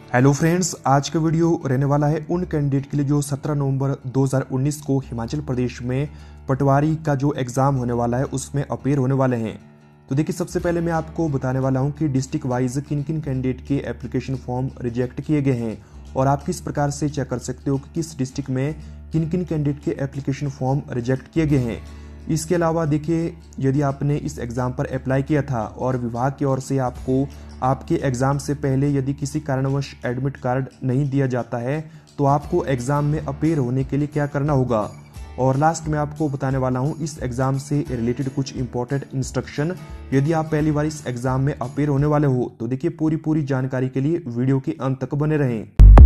Hello friends, आज का video रहने वाला है उन कैंडिडेट के लिए जो 17 नवंबर 2019 को हिमाचल प्रदेश में पटवारी का जो एग्ज़ाम होने वाला है उसमें अपेयर होने वाले हैं। तो देखिए, सबसे पहले मैं आपको बताने वाला हूं कि डिस्ट्रिक्ट वाइज किन किन कैंडिडेट के एप्लीकेशन फॉर्म रिजेक्ट किए गए हैं और आप किस प्रकार से चेक कर सकते हो कि किस डिस्ट्रिक्ट में किन किन कैंडिडेट के एप्लीकेशन फॉर्म रिजेक्ट किए गए हैं। इसके अलावा देखिए, यदि आपने इस एग्ज़ाम पर अप्लाई किया था और विभाग की ओर से आपको आपके एग्ज़ाम से पहले यदि किसी कारणवश एडमिट कार्ड नहीं दिया जाता है तो आपको एग्ज़ाम में अपेयर होने के लिए क्या करना होगा। और लास्ट में आपको बताने वाला हूं इस एग्ज़ाम से रिलेटेड कुछ इंपॉर्टेंट इंस्ट्रक्शन। यदि आप पहली बार इस एग्ज़ाम में अपेयर होने वाले हो तो देखिए, पूरी जानकारी के लिए वीडियो के अंत तक बने रहें।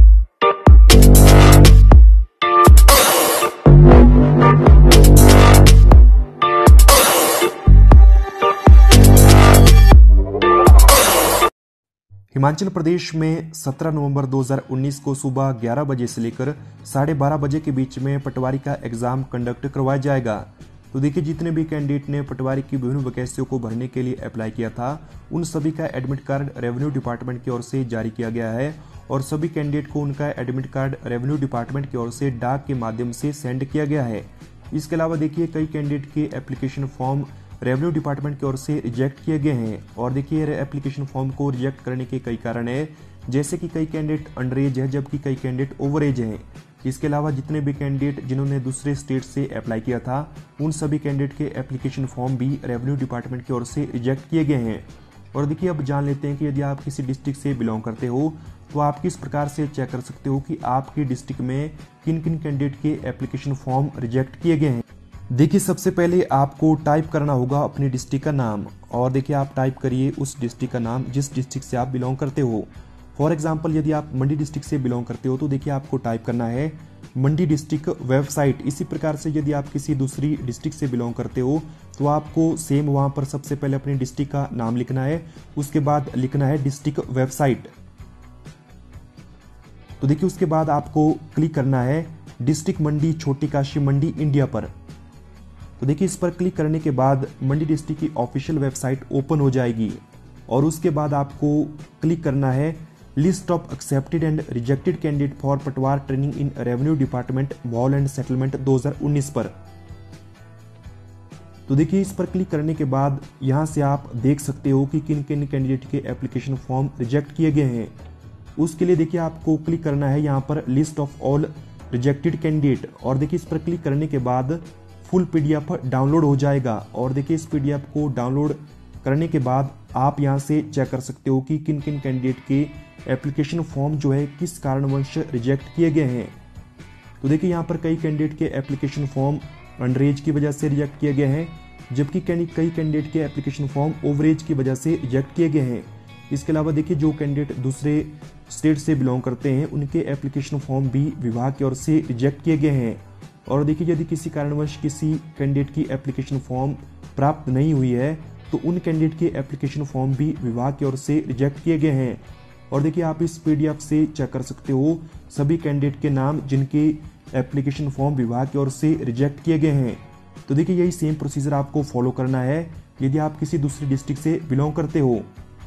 हिमाचल प्रदेश में 17 नवंबर 2019 को सुबह 11 बजे से लेकर 12:30 बजे के बीच में पटवारी का एग्जाम कंडक्ट करवाया जाएगा। तो देखिए, जितने भी कैंडिडेट ने पटवारी की विभिन्न वैकेंसियों को भरने के लिए अप्लाई किया था उन सभी का एडमिट कार्ड रेवेन्यू डिपार्टमेंट की ओर से जारी किया गया है और सभी कैंडिडेट को उनका एडमिट कार्ड रेवेन्यू डिपार्टमेंट की ओर से डाक के माध्यम से सेंड किया गया है। इसके अलावा देखिए, कई कैंडिडेट के एप्लीकेशन फॉर्म रेवेन्यू डिपार्टमेंट की ओर से रिजेक्ट किए गए हैं और देखिए, एप्लीकेशन फॉर्म को रिजेक्ट करने के कई कारण है, जैसे कि कई कैंडिडेट अंडर एज है जबकि कई कैंडिडेट ओवर एज हैं। इसके अलावा जितने भी कैंडिडेट जिन्होंने दूसरे स्टेट से अप्लाई किया था उन सभी कैंडिडेट के एप्लीकेशन फॉर्म भी रेवेन्यू डिपार्टमेंट की ओर से रिजेक्ट किए गए हैं। और देखिए, अब जान लेते हैं कि यदि आप किसी डिस्ट्रिक्ट से बिलोंग करते हो तो आप किस प्रकार से चेक कर सकते हो कि आपके डिस्ट्रिक्ट में किन किन कैंडिडेट के एप्लीकेशन फॉर्म रिजेक्ट किए गए हैं। देखिए, सबसे पहले आपको टाइप करना होगा अपनी डिस्ट्रिक्ट का नाम और देखिए, आप टाइप करिए उस डिस्ट्रिक्ट का नाम जिस डिस्ट्रिक्ट से आप बिलोंग करते हो। फॉर एग्जांपल, यदि आप मंडी डिस्ट्रिक्ट से बिलोंग करते हो तो देखिए, आपको टाइप करना है मंडी डिस्ट्रिक्ट वेबसाइट। इसी प्रकार से यदि आप किसी दूसरी डिस्ट्रिक्ट से बिलोंग करते हो तो आपको सेम वहां पर सबसे पहले अपनी डिस्ट्रिक्ट का नाम लिखना है, उसके बाद लिखना है डिस्ट्रिक्ट वेबसाइट। तो देखिए, उसके बाद आपको क्लिक करना है डिस्ट्रिक्ट मंडी छोटी काशी मंडी इंडिया पर। तो देखिए, इस पर क्लिक करने के बाद मंडी डिस्ट्रिक्ट की ऑफिशियल वेबसाइट ओपन हो जाएगी और उसके बाद आपको क्लिक करना है list of accepted and rejected candidate for Patwar training in revenue department wall and settlement 2019 पर। तो देखिए, इस पर क्लिक करने के बाद यहां से आप देख सकते हो कि किन किन कैंडिडेट के एप्लीकेशन फॉर्म रिजेक्ट किए गए हैं। उसके लिए देखिए, आपको क्लिक करना है यहां पर list of all rejected candidate और देखिए, इस पर क्लिक करने के बाद फुल पीडीएफ डाउनलोड हो जाएगा और देखिए, इस पीडीएफ को डाउनलोड करने के बाद आप यहां से चेक कर सकते हो कि किन किन कैंडिडेट के एप्लीकेशन फॉर्म जो है किस कारणवश रिजेक्ट किए गए हैं। तो देखिए, यहां पर कई कैंडिडेट के एप्लीकेशन फॉर्म अंडर एज की वजह से रिजेक्ट किए गए हैं जबकि कई कैंडिडेट के एप्लीकेशन फॉर्म ओवर एज की वजह से रिजेक्ट किए गए हैं। इसके अलावा देखिए, जो कैंडिडेट दूसरे स्टेट से बिलोंग करते हैं उनके एप्लीकेशन फॉर्म भी विभाग की ओर से रिजेक्ट किए गए हैं। और देखिए, यदि किसी कारणवश किसी कैंडिडेट की एप्लीकेशन फॉर्म प्राप्त नहीं हुई है तो उन कैंडिडेट के एप्लीकेशन फॉर्म भी विभाग की ओर से रिजेक्ट किए गए हैं। और देखिए, आप इस पीडीएफ से चेक कर सकते हो सभी कैंडिडेट के नाम जिनके एप्लीकेशन फॉर्म विभाग की ओर से रिजेक्ट किए गए हैं। तो देखिए, यही सेम प्रोसीजर आपको फॉलो करना है यदि आप किसी दूसरी डिस्ट्रिक्ट से बिलोंग करते हो।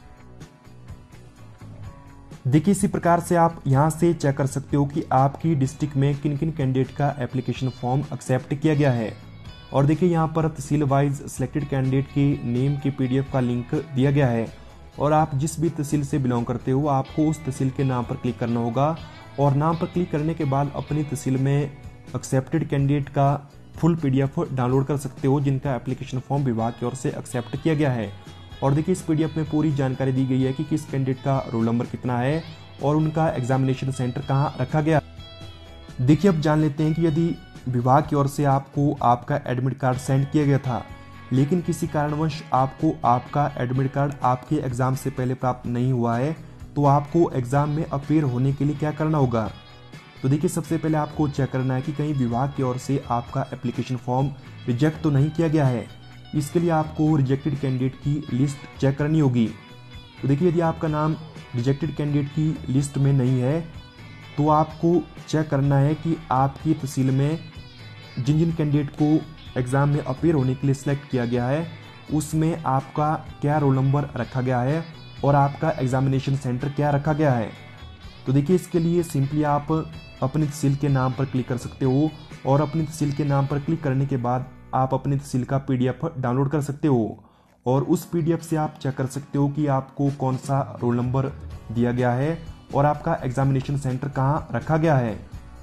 देखिए, इसी प्रकार से आप यहां से चेक कर सकते हो कि आपकी डिस्ट्रिक्ट में किन किन कैंडिडेट का एप्लीकेशन फॉर्म एक्सेप्ट किया गया है। और देखिए, यहां पर तहसील वाइज सिलेक्टेड कैंडिडेट के नेम के पीडीएफ का लिंक दिया गया है और आप जिस भी तहसील से बिलोंग करते हो आपको उस तहसील के नाम पर क्लिक करना होगा और नाम पर क्लिक करने के बाद अपनी तहसील में एक्सेप्टेड कैंडिडेट का फुल पीडीएफ डाउनलोड कर सकते हो जिनका एप्लीकेशन फॉर्म विभाग की ओर से एक्सेप्ट किया गया है। और देखिए, इस पीडीएफ में पूरी जानकारी दी गई है कि किस कैंडिडेट का रोल नंबर कितना है और उनका एग्जामिनेशन सेंटर कहां रखा गया। देखिए, अब जान लेते हैं कि यदि विभाग की ओर से आपको आपका एडमिट कार्ड सेंड किया गया था लेकिन किसी कारणवश आपको आपका एडमिट कार्ड आपके एग्जाम से पहले प्राप्त नहीं हुआ है तो आपको एग्जाम में अपेयर होने के लिए क्या करना होगा। तो देखिए, सबसे पहले आपको चेक करना है कि कहीं विभाग की ओर से आपका एप्लीकेशन फॉर्म रिजेक्ट तो नहीं किया गया है। इसके लिए आपको रिजेक्टेड कैंडिडेट की लिस्ट चेक करनी होगी। तो देखिए, यदि आपका नाम रिजेक्टेड कैंडिडेट की लिस्ट में नहीं है तो आपको चेक करना है कि आपकी तहसील में जिन जिन कैंडिडेट को एग्ज़ाम में अपेयर होने के लिए सिलेक्ट किया गया है उसमें आपका क्या रोल नंबर रखा गया है और आपका एग्जामिनेशन सेंटर क्या रखा गया है। तो देखिए इसके लिए सिंपली आप अपनी तहसील के नाम पर क्लिक कर सकते हो और अपनी तहसील के नाम पर क्लिक करने के बाद आप अपनी तहसील का PDF डाउनलोड कर सकते हो और उस PDF से आप चेक कर सकते हो कि आपको कौन सा रोल नंबर दिया गया है और आपका एग्जामिनेशन सेंटर कहाँ रखा गया है।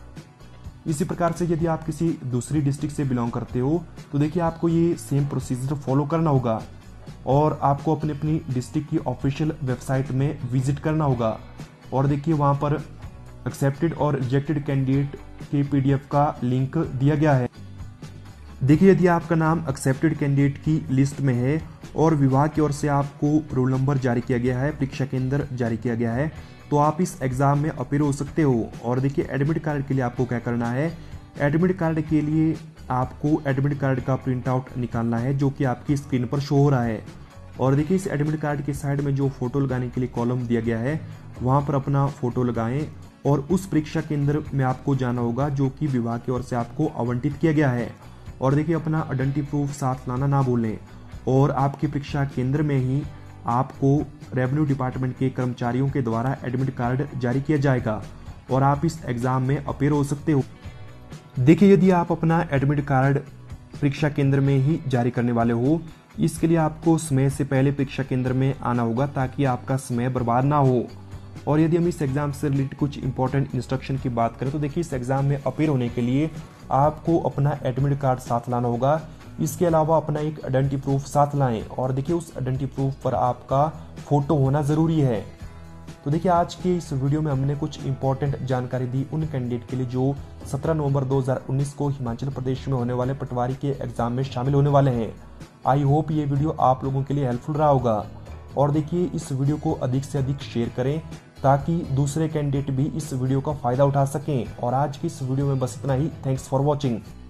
इसी प्रकार से यदि आप किसी दूसरी डिस्ट्रिक्ट से बिलोंग करते हो तो देखिए आपको ये सेम प्रोसीजर फॉलो करना होगा और आपको अपनी अपनी डिस्ट्रिक्ट की ऑफिशियल वेबसाइट में विजिट करना होगा और देखिए वहाँ पर एक्सेप्टेड और रिजेक्टेड कैंडिडेट के PDF का लिंक दिया गया है। देखिए यदि आपका नाम एक्सेप्टेड कैंडिडेट की लिस्ट में है और विभाग की ओर से आपको रोल नंबर जारी किया गया है, परीक्षा केंद्र जारी किया गया है, तो आप इस एग्जाम में अपीयर हो सकते हो। और देखिए एडमिट कार्ड के लिए आपको क्या करना है, एडमिट कार्ड के लिए आपको एडमिट कार्ड का प्रिंट आउट निकालना है जो कि आपकी स्क्रीन पर शो हो रहा है। और देखिए इस एडमिट कार्ड के साइड में जो फोटो लगाने के लिए कॉलम दिया गया है वहाँ पर अपना फोटो लगाएं और उस परीक्षा केंद्र में आपको जाना होगा जो कि विभाग की ओर से आपको आवंटित किया गया है। और देखिए अपना आइडेंटिटी प्रूफ साथ लाना ना भूलें और आपकी परीक्षा केंद्र में ही आपको रेवेन्यू डिपार्टमेंट के कर्मचारियों के द्वारा एडमिट कार्ड जारी किया जाएगा और आप इस एग्जाम में अपीयर हो सकते हो। देखिए यदि आप अपना एडमिट कार्ड परीक्षा केंद्र में ही जारी करने वाले हो, इसके लिए आपको समय से पहले परीक्षा केंद्र में आना होगा ताकि आपका समय बर्बाद ना हो। और यदि हम इस एग्जाम से रिलेटेड कुछ इंपॉर्टेंट इंस्ट्रक्शन की बात करें तो देखिए इस एग्जाम में अपीयर होने के लिए आपको अपना एडमिट कार्ड साथ लाना होगा। इसके अलावा अपना एक आइडेंटिटी प्रूफ साथ लाएं और देखिए उस आइडेंटिटी प्रूफ पर आपका फोटो होना जरूरी है। तो देखिए आज के इस वीडियो में हमने कुछ इंपॉर्टेंट जानकारी दी उन कैंडिडेट के लिए जो 17 नवंबर 2019 को हिमाचल प्रदेश में होने वाले पटवारी के एग्जाम में शामिल होने वाले हैं। आई होप ये वीडियो आप लोगों के लिए हेल्पफुल रहा होगा और देखिए इस वीडियो को अधिक से अधिक शेयर करें ताकि दूसरे कैंडिडेट भी इस वीडियो का फायदा उठा सकें। और आज की इस वीडियो में बस इतना ही। Thanks for watching.